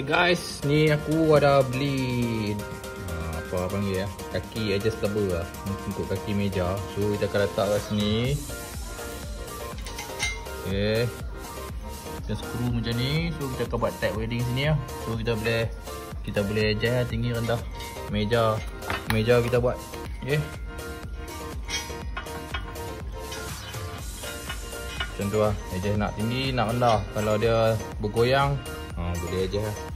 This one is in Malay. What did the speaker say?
Guys, ni aku ada beli apa panggil ya, kaki adjustable lah untuk kaki meja. So kita akan letak kat sini. Okay, kita skru macam ni. So kita akan buat type welding sini lah. So kita boleh adjust tinggi rendah meja kita buat. Okay, macam tu lah. Adjust nak tinggi nak rendah. Kalau dia bergoyang boleh adjust lah.